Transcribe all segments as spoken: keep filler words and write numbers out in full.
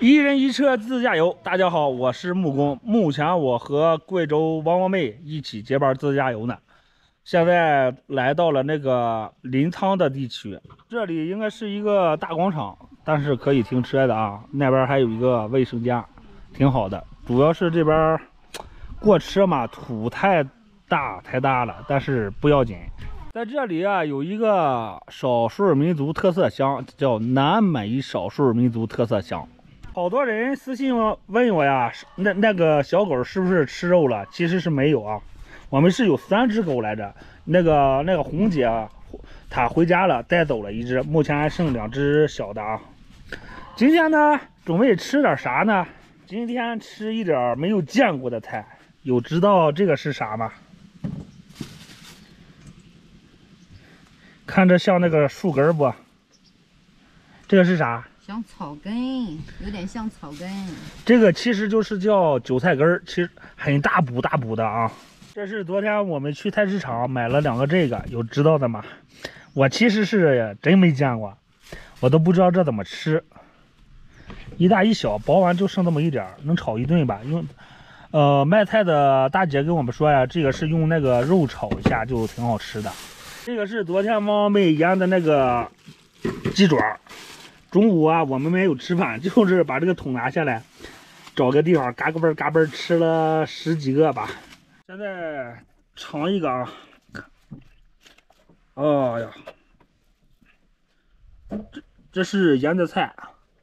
一人一车自驾游，大家好，我是木工。目前我和贵州汪汪妹一起结伴自驾游呢。现在来到了那个临沧的地区，这里应该是一个大广场，但是可以停车的啊。那边还有一个卫生间，挺好的。主要是这边过车嘛，土太大太大了，但是不要紧。在这里啊，有一个少数民族特色乡，叫南美少数民族特色乡。好多人私信问我呀，那那个小狗是不是吃肉了？其实是没有啊，我们是有三只狗来着。那个那个红姐啊，她回家了，带走了一只，目前还剩两只小的啊。今天呢，准备吃点啥呢？今天吃一点没有见过的菜，有知道这个是啥吗？看着像那个树根不？这个是啥？ 像草根，有点像草根。 这个其实就是叫韭菜根儿，其实很大补大补的啊。这是昨天我们去菜市场买了两个这个，有知道的吗？我其实是真没见过，我都不知道这怎么吃。一大一小，包完就剩这么一点儿，能炒一顿吧？用，呃，卖菜的大姐跟我们说呀，这个是用那个肉炒一下就挺好吃的。这个是昨天汪汪妹腌的那个鸡爪。中午啊，我们没有吃饭，就是把这个桶拿下来，找个地方嘎嘣嘎嘣吃了十几个吧。现在尝一个啊，哎呀，这这是腌的菜，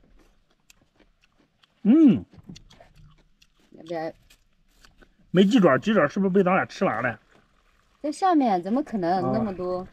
嗯， 要不要？ 没鸡爪，鸡爪是不是被咱俩吃完了？ 在下面怎么可能、哦、那么多？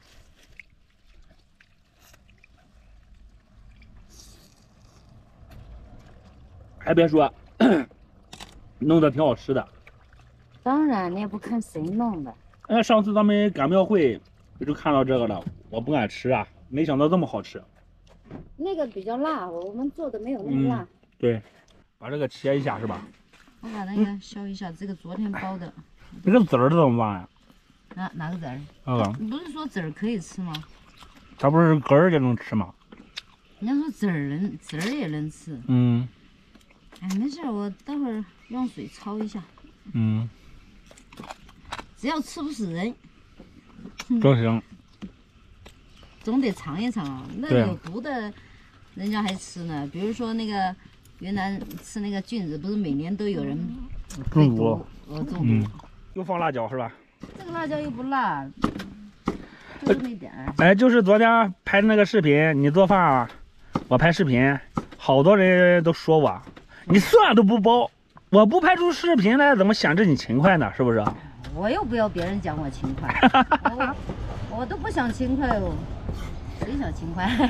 还别说，弄得挺好吃的。 当然，你也不看谁弄的。 哎，上次咱们赶庙会就看到这个了，我不敢吃啊，没想到这么好吃。 那个比较辣，我们做的没有那么辣。 嗯、对，把这个切一下是吧？ 我把那个削一下，嗯、这个昨天包的。 这个籽儿怎么办呀？ 哪哪个籽儿？ 啊， 你不是说籽儿可以吃吗？ 它不是根儿也能吃吗？ 人家说籽儿能，籽儿也能吃。 嗯。 哎，没事，我待会儿用水焯一下。 嗯。 只要吃不死人， 都行。 总得尝一尝啊。那有毒的，人家还吃呢。比如说那个云南吃那个菌子，不是每年都有人中毒， 呃，中毒。 嗯。又放辣椒是吧？ 这个辣椒又不辣，就这么一点儿。 哎，就是昨天拍的那个视频，你做饭啊，我拍视频，好多人都说我。你蒜都不包，我不拍出视频来，怎么显着你勤快呢？是不是？ 我又不要别人讲我勤快，我, 我都不想勤快哦，谁想勤快？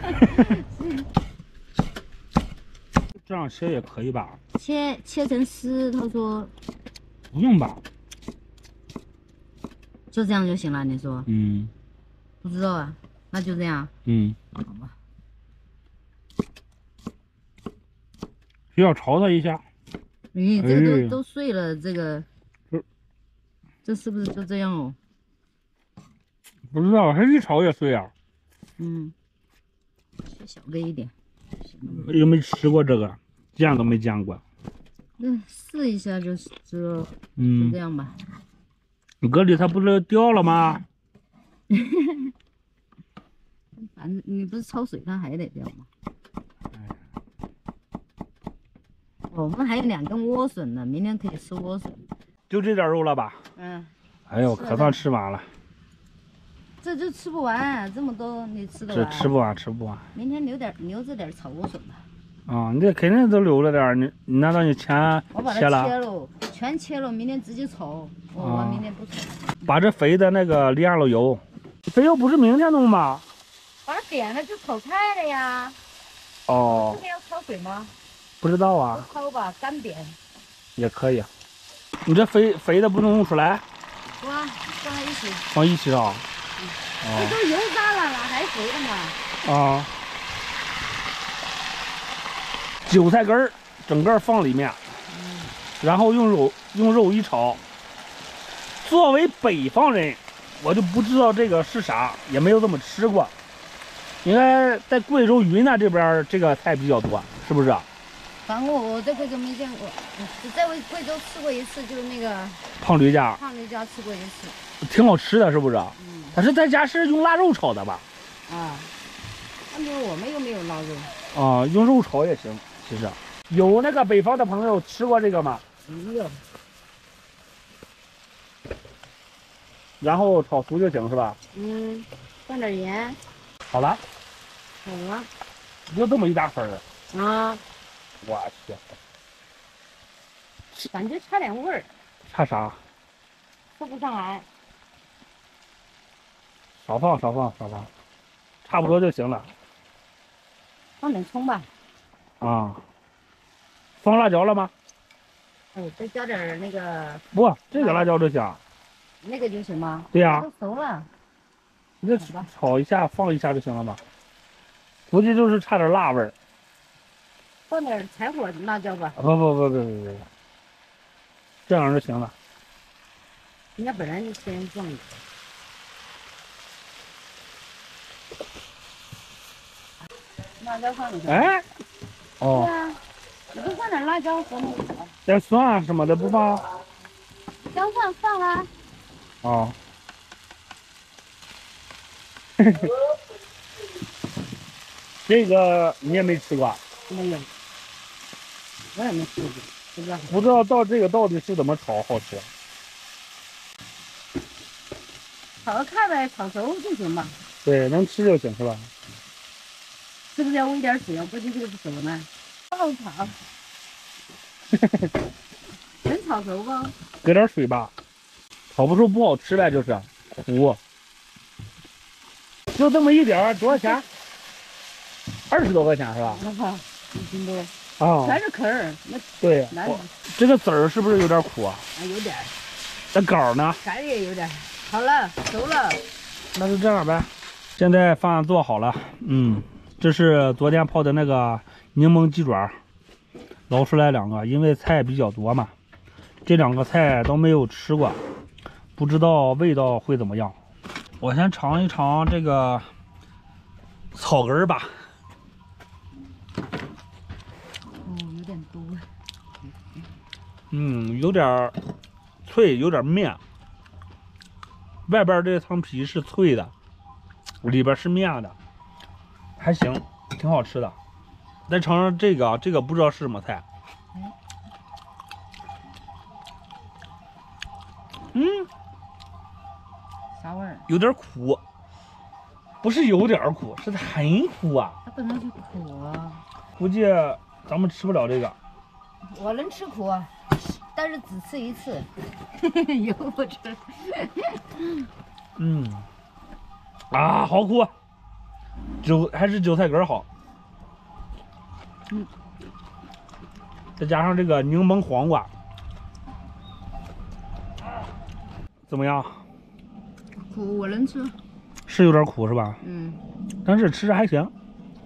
这样切也可以吧？ 切切成丝，他说不用吧？ 就这样就行了？你说？ 嗯。 不知道啊，那就这样。 嗯。 好吧。 需要炒它一下。 你、嗯、这个都、哎、都碎了，这个，这是不是就这样哦？ 不知道，它一炒也碎啊。 嗯，切小个一点。 又没吃过这个，见都没见过。 那试一下就知道。 嗯， 就这样吧。 搁里它不是掉了吗？ 反正你不是焯水它还得掉吗？我们还有两根莴笋呢，明天可以吃莴笋。 就这点肉了吧？ 嗯。 哎呦，可算吃完了。 这就吃不完，这么多你吃得完？ 这吃不完，吃不完。 明天留点，留着点炒莴笋吧。 啊，你这肯定都留了点，你你难道你全我把它切了？全切了，明天直接炒。我、啊、我明天不炒。 把这肥的那个炼了油，肥油不是明天弄吗？ 把它点了就炒菜了呀。 哦。 今天要焯水吗？ 不知道啊， 焯吧，干煸也可以。你这肥肥的不能弄出来？ 哇，放在一起。 放一起啊？ 嗯。哦、这都油炸了，哪还肥的嘛？ 啊。韭菜根儿整个放里面，嗯、然后用肉用肉一炒。作为北方人，我就不知道这个是啥，也没有这么吃过。应该在贵州、云南这边这个菜比较多，是不是？ 反正我我在贵州没见过，只在贵贵州吃过一次，就是那个胖驴家， 胖驴家吃过一次， 挺好吃的，是不是？ 嗯。 但是在家是用腊肉炒的吧？ 啊，那就我们又没有腊肉。 啊，用肉炒也行，其实。有那个北方的朋友吃过这个吗？ 没有。 然后炒熟就行是吧？ 嗯，放点盐。 好了。 好了。 就这么一大份儿。 啊。 我去。 感觉差点味儿。 差啥？ 说不上来。 少放少放少放，差不多就行了。 放点葱吧。 啊。放辣椒了吗？ 哎，再加点那个。 不，这个辣椒就行。 那个就行吗？ 对呀、啊。 都熟了。 你这炒一下，放一下就行了嘛。估计就是差点辣味儿。 放点柴火辣椒吧。 不不不不不不，这样就行了。 人家本来就先放的。辣椒放里头。 哎。哦。 对啊，你不放点辣椒和那个啥？ 点蒜啊什么的不放？ 姜蒜放了。 哦。这个你也没吃过？ 没有，我也没吃过，不知道。 不知道到这个到底是怎么炒好吃？ 炒个看呗，炒熟就行吧。 对，能吃就行是吧？ 是不是要煨点水啊？估计这个不熟呢。爆炒。能炒熟不？ 搁点水吧，炒不熟不好吃呗，就是糊。就这么一点儿，多少钱？二十多块钱是吧？ 一斤多。 啊， 全是壳儿，那对。这个籽儿是不是有点苦啊？ 啊，有点。 那杆呢？ 杆也有点。好了，熟了。 那就这样呗。现在饭做好了，嗯，这是昨天泡的那个柠檬鸡爪，捞出来两个，因为菜比较多嘛，这两个菜都没有吃过，不知道味道会怎么样。我先尝一尝这个草根吧。 哦，有点多。 嗯，有点脆，有点面。外边这层皮是脆的，里边是面的，还行，挺好吃的。再尝尝这个，这个不知道是什么菜。嗯， 啥味儿？ 有点苦，不是有点苦，是很苦啊。 它本来就苦啊。 估计咱们吃不了这个。 我能吃苦，但是只吃一次，以后不吃。 嗯，啊，好苦，韭还是韭菜根好。 嗯， 再加上这个柠檬黄瓜，怎么样？ 苦，我能吃。 是有点苦是吧？ 嗯。 但是吃着还行。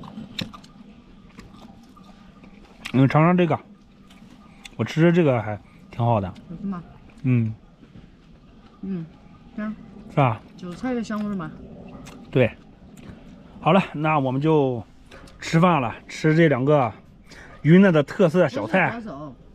你尝尝这个，我吃着这个还挺好的。 有什么？ 嗯。 嗯，香。 是吧？ 韭菜的香味嘛。 对。好了，那我们就吃饭了，吃这两个云南的特色小菜。